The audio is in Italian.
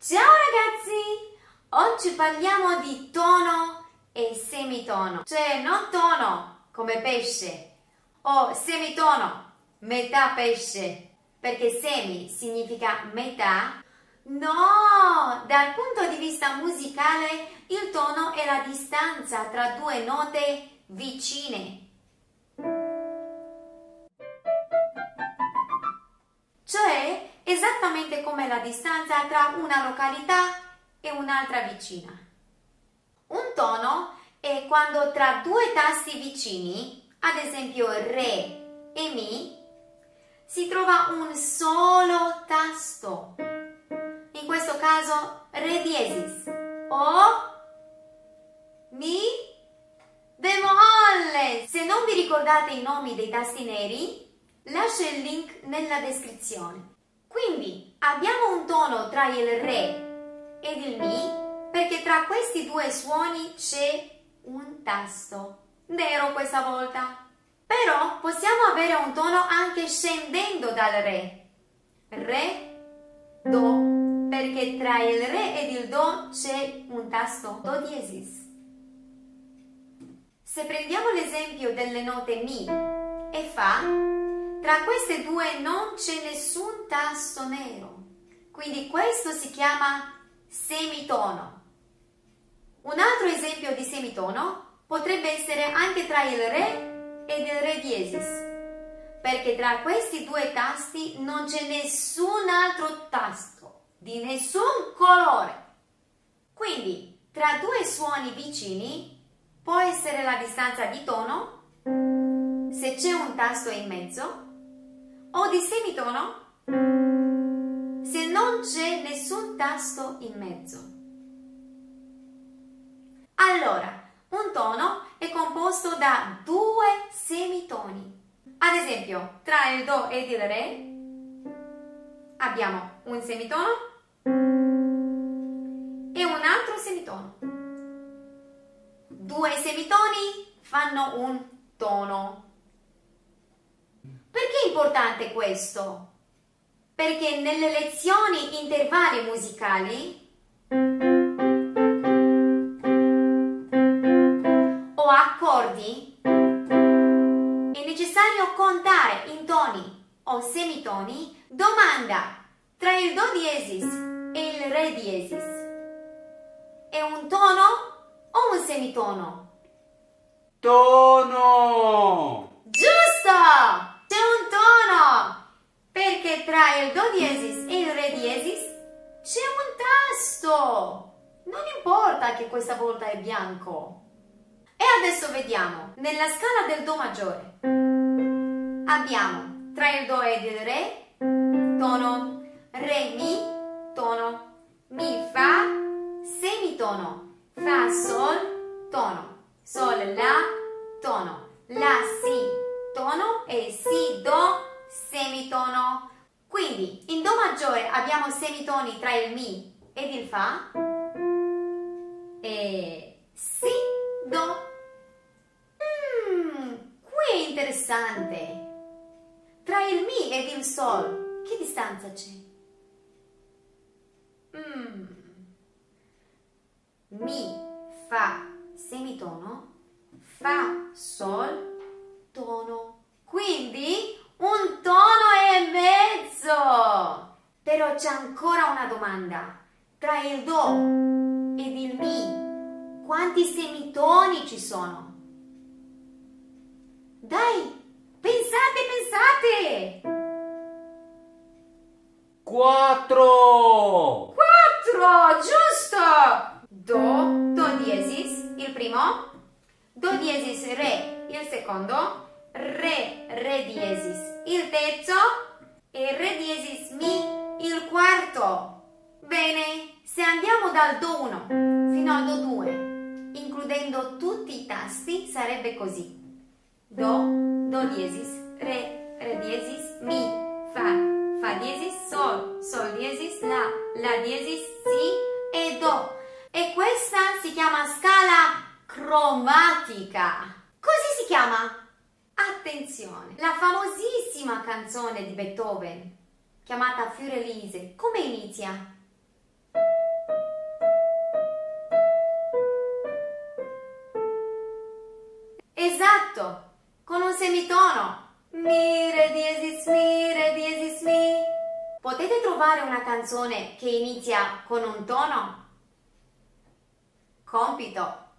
Ciao ragazzi! Oggi parliamo di tono e semitono, cioè non tono come pesce o semitono, metà pesce, perché semi significa metà. No, dal punto di vista musicale il tono è la distanza tra due note vicine. Cioè esattamente come la distanza tra una località e un'altra vicina. Un tono è quando tra due tasti vicini, ad esempio Re e Mi, si trova un solo tasto. In questo caso Re diesis o Mi bemolle. Se non vi ricordate i nomi dei tasti neri, lascio il link nella descrizione. Quindi abbiamo un tono tra il Re ed il Mi perché tra questi due suoni c'è un tasto, nero questa volta. Però possiamo avere un tono anche scendendo dal Re. Re, Do, perché tra il Re ed il Do c'è un tasto, Do diesis. Se prendiamo l'esempio delle note Mi e Fa, tra queste due non c'è nessun tasto nero, quindi questo si chiama semitono. Un altro esempio di semitono potrebbe essere anche tra il Re ed il Re diesis, perché tra questi due tasti non c'è nessun altro tasto, di nessun colore. Quindi tra due suoni vicini può essere la distanza di tono, se c'è un tasto in mezzo, o di semitono se non c'è nessun tasto in mezzo. Allora, un tono è composto da due semitoni. Ad esempio, tra il Do ed il Re abbiamo un semitono e un altro semitono. Due semitoni fanno un tono. Perché è importante questo? Perché nelle lezioni intervalli musicali o accordi è necessario contare in toni o semitoni. Domanda: tra il Do diesis e il Re diesis è un tono o un semitono? Tono! Giusto! C'è un tono! Perché tra il Do diesis e il Re diesis c'è un tasto! Non importa che questa volta è bianco. E adesso vediamo. Nella scala del Do maggiore abbiamo tra il Do ed il Re tono, Re Mi tono, Mi Fa semitono, Fa Sol tono, Sol La tono, La Si tono e Si Do semitono. Quindi in Do maggiore abbiamo semitoni tra il Mi ed il Fa e Si Do. Qui è interessante. Tra il Mi ed il Sol che distanza c'è? Mi Fa semitono, Fa Sol tono, quindi un tono e mezzo. Però c'è ancora una domanda: tra il Do ed il Mi quanti semitoni ci sono? Dai, pensate! 4! 4, giusto! Do diesis, il primo, Do diesis Re, il secondo, Re diesis, il terzo e Re diesis Mi, il quarto. Bene, se andiamo dal Do 1 fino al Do 2, includendo tutti i tasti, sarebbe così: Do diesis, Re diesis, Mi, Fa diesis, Sol diesis, La diesis, Si e Do. E questa si chiama scala cromatica. Così si chiama. Attenzione, la famosissima canzone di Beethoven chiamata Fiorelise, come inizia? Esatto, con un semitono. Mi, re diesis, mi, re diesis, mi. Potete trovare una canzone che inizia con un tono? Compito.